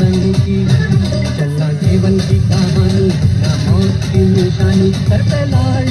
संग की, चलना जीवन की कहानी, ना मौत की निशानी, सर पे लाए